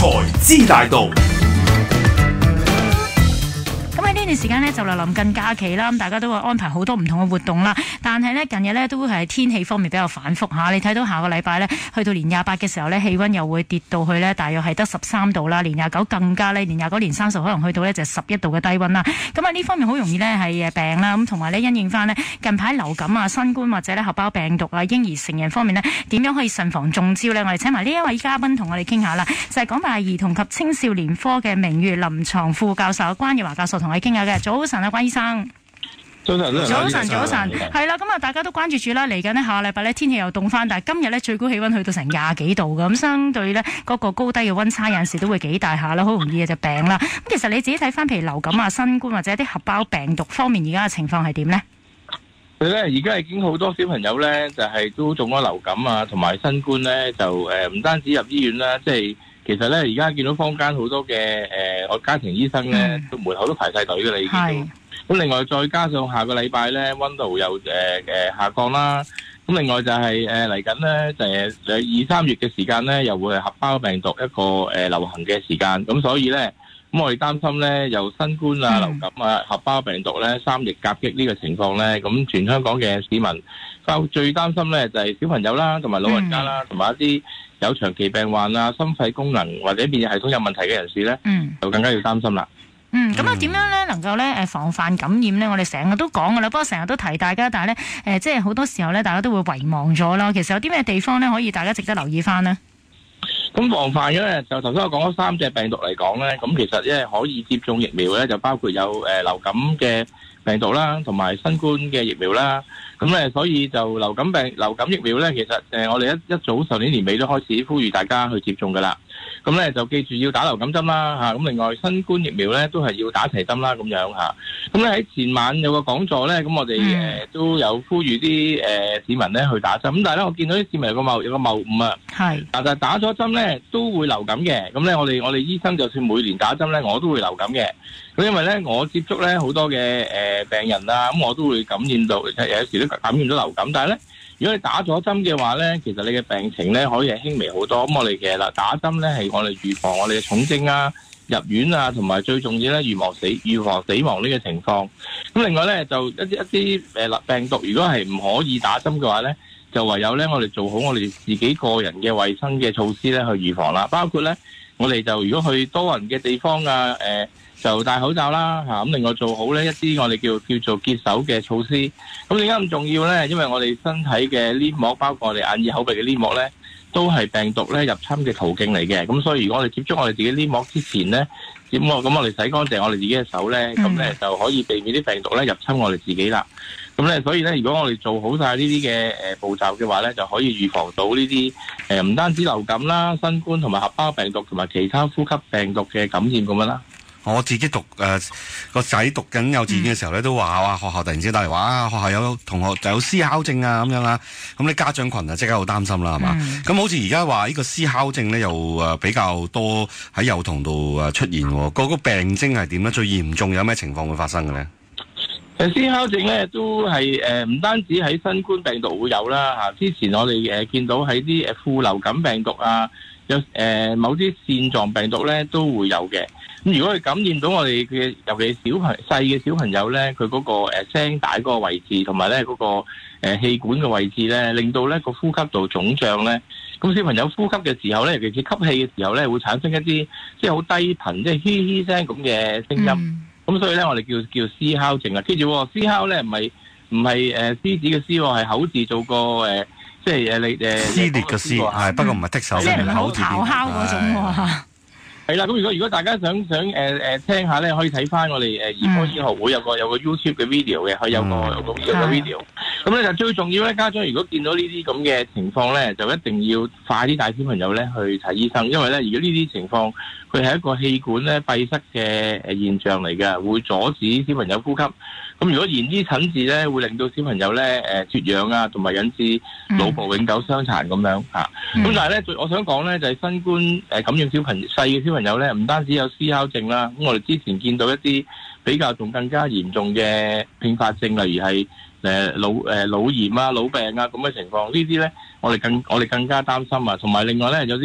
財之大道。 呢段時間呢，就嚟臨近假期啦，咁大家都會安排好多唔同嘅活動啦。但係呢，近日呢都係天氣方面比較反覆嚇。你睇到下個禮拜呢，去到年28嘅時候呢，氣温又會跌到去呢，大約係得13度啦。年29更加呢，年29、年30可能去到呢就11度嘅低温啦。咁啊呢方面好容易呢係病啦，咁同埋呢因應翻呢近排流感啊、新冠或者呢合胞病毒啊、嬰兒成人方面呢，點樣可以慎防中招呢？我哋請埋呢一位嘉賓同我哋傾下啦，就係港大兒童及青少年科嘅名譽臨床副教授關日華教授同我哋傾下嘅。早晨啊，關醫生。 早晨， 係啦，咁啊，大家都關注住啦。嚟緊呢下個禮拜呢，天氣又凍翻，但係今日呢，最高氣温去到成20幾度嘅，咁相對呢，嗰個高低嘅温差有陣時都會幾大下啦，好容易就病啦。咁其實你自己睇翻，譬如流感啊、新冠或者啲合胞病毒方面，而家嘅情況係點呢？ 佢咧而家已經好多小朋友咧，就係都中咗流感啊，同埋新冠咧，就唔單止入醫院啦，即係其實咧而家見到坊間好多嘅我家庭醫生咧，門口都排晒隊嘅啦，已經。咁另外再加上下個禮拜咧，溫度又下降啦。咁另外就係嚟緊咧，就係2、3月嘅時間咧，又會係合胞病毒一個流行嘅時間。咁所以咧，咁我哋擔心咧，由新冠啊、流感啊、合胞病毒咧3疫夾擊呢個情況咧，咁全香港嘅市民最擔心咧就係小朋友啦，同埋老人家啦，同埋一啲有長期病患啊、心肺功能或者免疫系統有問題嘅人士咧，就更加要擔心啦。 咁啊點樣咧能夠咧防範感染咧？我哋成日都講噶啦，不過成日都提大家，但係咧即係好多時候咧，大家都會遺忘咗啦。其實有啲咩地方咧可以大家值得留意翻呢？ 咁防範嘅咧，就頭先我講咗3隻病毒嚟講咧，咁其實因為可以接種疫苗咧，就包括有流感嘅病毒啦，同埋新冠嘅疫苗啦。咁咧，所以就流感疫苗咧，其實我哋一早上年年尾都開始呼籲大家去接種噶啦。咁咧就記住要打流感針啦嚇。咁另外新冠疫苗咧都係要打齊針啦咁樣嚇。咁咧喺前晚有個講座咧，咁我哋都有呼籲啲市民咧去打針。咁但係咧，我見到啲市民有個謬誤啊。係。但係打咗針咧都會流感嘅。咁咧我哋醫生就算每年打針咧，我都會流感嘅。咁因為咧我接觸咧好多嘅病人啊，咁我都會感染到，有時都感染到流感。但係咧，如果你打咗針嘅話咧，其實你嘅病情咧可以係輕微好多。咁我哋其實打針咧係我哋預防我哋嘅重症啊、入院啊，同埋最重要咧預防死亡呢個情況。咁另外咧就一啲病毒，如果係唔可以打針嘅話咧，就唯有咧我哋做好我哋自己個人嘅衛生嘅措施咧去預防啦。包括咧我哋就如果去多人嘅地方啊，就戴口罩啦嚇，咁另外做好呢一啲我哋叫做潔手嘅措施。咁點解咁重要呢？因為我哋身體嘅黏膜，包括我哋眼耳口鼻嘅黏膜呢，都係病毒咧入侵嘅途徑嚟嘅。咁所以如果我哋接觸我哋自己黏膜之前呢，咁我哋洗乾淨我哋自己嘅手呢，咁咧就可以避免啲病毒咧入侵我哋自己啦。咁咧所以咧，如果我哋做好晒呢啲嘅步驟嘅話咧，就可以預防到呢啲唔單止流感啦、新冠同埋合胞病毒同埋其他呼吸病毒嘅感染咁樣啦。 我自己個仔讀緊幼稚園嘅時候咧，都話學校突然之間打嚟話學校有同學就有思考症啊咁樣啦，咁啲家長群啊即刻好擔心啦，係嘛？咁好似而家話呢個思考症咧又比較多喺幼童度出現喎，個病徵係點咧？最嚴重有咩情況會發生嘅咧？ 思考症咧都係唔單止喺新冠病毒會有啦嚇，之前我哋見到喺啲副流感病毒啊，有某啲腺狀病毒咧都會有嘅。咁如果佢感染到我哋嘅，尤其細嘅小朋友咧，佢嗰個聲帶嗰個位置，同埋咧嗰個氣管嘅位置咧，令到咧個呼吸道腫脹咧，咁小朋友呼吸嘅時候咧，尤其是吸氣嘅時候咧，會產生一啲即係好低頻，即係嘻嘻聲咁嘅聲音。咁所以咧，我哋叫思考症啊。記住，思考咧唔係獅子嘅獅，係口字做個即係撕裂嘅撕，係不過唔係剔手嘅口字邊。 咆哮嗰種喎。 係啦，咁如果大家想聽下咧，可以睇翻我哋兒科醫學會有個 YouTube 嘅 video 嘅，佢有個 video。咁咧就最重要咧，家長如果見到呢啲咁嘅情況咧，就一定要快啲帶小朋友咧去睇醫生，因為咧如果呢啲情況佢係一個氣管咧閉塞嘅現象嚟嘅，會阻止小朋友呼吸。咁如果延醫診治咧，會令到小朋友咧缺氧啊，同埋引致腦部永久傷殘咁樣嚇。咁但係咧，我想講咧就係新冠感染細嘅小朋友咧，唔單止有思考症啦，咁我哋之前見到一啲比較更加嚴重嘅併發症，例如係腦炎啊、腦病啊咁嘅情況，呢啲咧我哋更加擔心啊。同埋另外咧有啲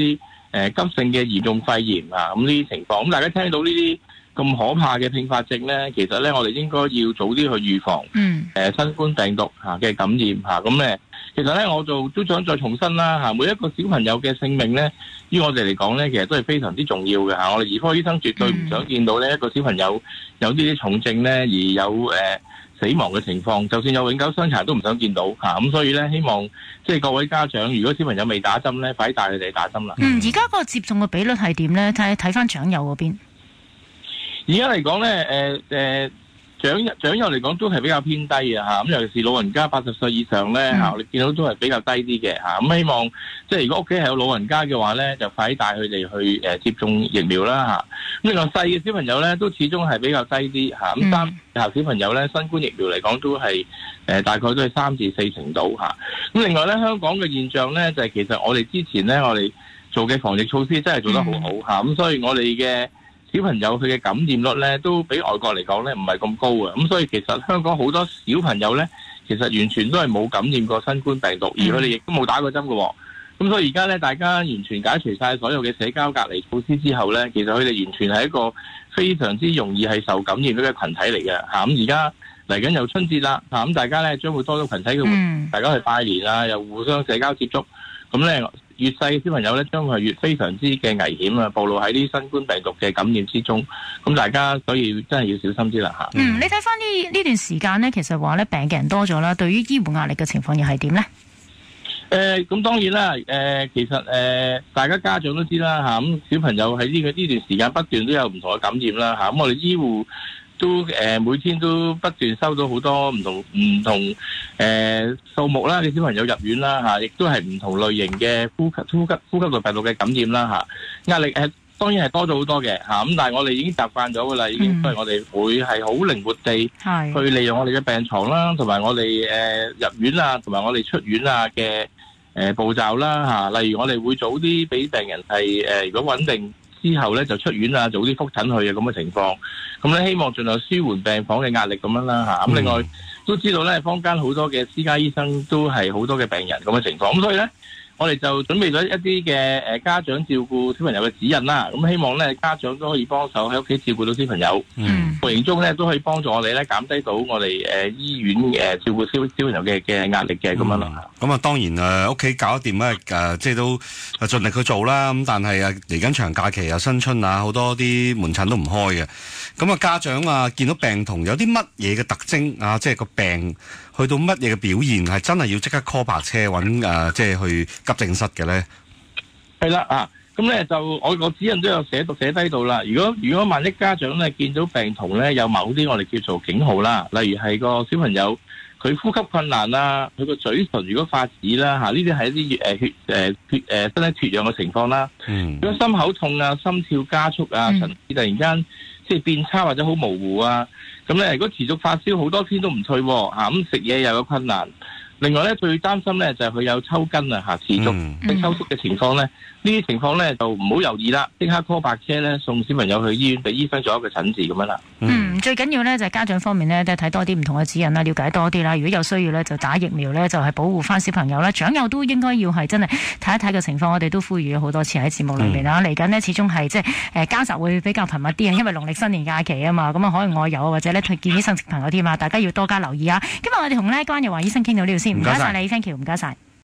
急性嘅嚴重肺炎啊，咁呢啲情況，咁大家聽到呢啲咁可怕嘅併發症咧，其實咧我哋應該要早啲去預防新冠病毒嘅感染嚇。咁咧其實咧我都想再重申啦嚇，每一個小朋友嘅性命咧，於我哋嚟講咧，其實都係非常之重要嘅嚇。我哋兒科醫生絕對唔想見到呢一個小朋友有呢啲重症咧，而有死亡嘅情況，就算有永久傷殘都唔想見到嚇。咁所以咧，希望即係各位家長，如果小朋友未打針咧，快啲帶佢哋打針啦。 而家個接種嘅比率係點咧？睇翻長幼嗰邊。 而家嚟講咧，長幼嚟講都係比較偏低嘅嚇，咁尤其是老人家80歲以上咧嚇，我哋見到都係比較低啲嘅嚇。咁希望即係如果屋企係有老人家嘅話咧，就快啲帶佢哋去接種疫苗啦嚇。咁另外細嘅小朋友咧，都始終係比較低啲嚇。咁3歲小朋友咧，新冠疫苗嚟講都係大概都係3至4成度嚇。咁另外咧，香港嘅現象咧就係其實我哋之前咧我哋做嘅防疫措施真係做得好好嚇。咁所以我哋嘅小朋友佢嘅感染率咧都比外國嚟講咧唔係咁高啊，咁所以其實香港好多小朋友咧，其實完全都係冇感染過新冠病毒，而佢哋亦都冇打過針嘅。咁所以而家咧，大家完全解除晒所有嘅社交隔離措施之後咧，其實佢哋完全係一個非常之容易係受感染嘅群體嚟嘅嚇。咁而家嚟緊又春節啦嚇，咁大家咧將會多咗群體嘅活動，大家去拜年啊，又互相社交接觸，咁咧越細嘅小朋友咧，將會係越非常之嘅危險啊！暴露喺啲新冠病毒嘅感染之中，咁大家所以真係要小心啲啦嚇。 你睇翻呢段時間咧，其實話咧病嘅人多咗啦，對於醫護壓力嘅情況又係點咧？ 咁當然啦，其實大家家長都知啦嚇，咁小朋友喺呢段時間不斷都有唔同嘅感染啦嚇，咁我哋醫護都每天都不斷收到好多唔同數目啦嘅小朋友入院啦嚇，亦都係唔同類型嘅呼吸道病毒嘅感染啦嚇，壓力當然係多咗好多嘅嚇，咁但係我哋已經習慣咗㗎啦，已經所以我哋會係好靈活地去利用我哋嘅病床啦，同埋我哋入院啊，同埋我哋出院啊嘅步驟啦嚇，例如我哋會早啲俾病人係如果穩定之後咧就出院啊，早啲覆診去啊咁嘅情況，咁咧希望盡量舒緩病房嘅壓力咁樣啦嚇。咁另外都知道咧，坊間好多嘅私家醫生都係好多嘅病人咁嘅情況，咁所以咧我哋就準備咗一啲嘅家長照顧小朋友嘅指引啦。咁希望咧家長都可以幫手喺屋企照顧到小朋友，無形中咧都可以幫助我哋咧減低到我哋醫院照顧小朋友嘅壓力嘅咁樣啦。 咁啊當然屋企搞得掂咧即係都盡力去做啦。咁但係嚟緊長假期又新春啊，好多啲門診都唔開嘅。咁家長見到病童有啲乜嘢嘅特徵啊，即係個病去到乜嘢嘅表現係真係要即刻 call 白車揾即係去急症室嘅咧？ 係啦咁咧就我個指引都有寫低到啦。如果萬一家長咧見到病童咧有某啲我哋叫做警號啦，例如係個小朋友佢呼吸困難啦，佢個嘴唇如果發紫啦呢啲係一啲身體脱氧嘅情況啦。如果心口痛啊、心跳加速啊、神志突然間即係變差或者好模糊啊，咁咧如果持續發燒好多天都唔退咁食嘢又有困難。另外咧最擔心咧就係佢有抽筋持續抽搐嘅情況咧，呢啲情況咧就唔好猶豫啦，即刻 call 白車咧送小朋友去醫院俾醫生做一個診治咁樣啦。 最緊要咧就係家長方面咧都係睇多啲唔同嘅指引啦，了解多啲啦。如果有需要咧就打疫苗咧就係保護翻小朋友啦。長幼都應該要係真係睇一睇嘅情況，我哋都呼籲咗好多次喺節目裏面啦。嚟緊呢始終係即係交集會比較頻密啲啊，因為農曆新年假期啊嘛，咁啊可能外遊或者咧去見醫生食朋友添啊，大家要多加留意啊。今日我哋同關日華醫生傾到呢度先，唔該晒你 ，thank you， 唔該晒。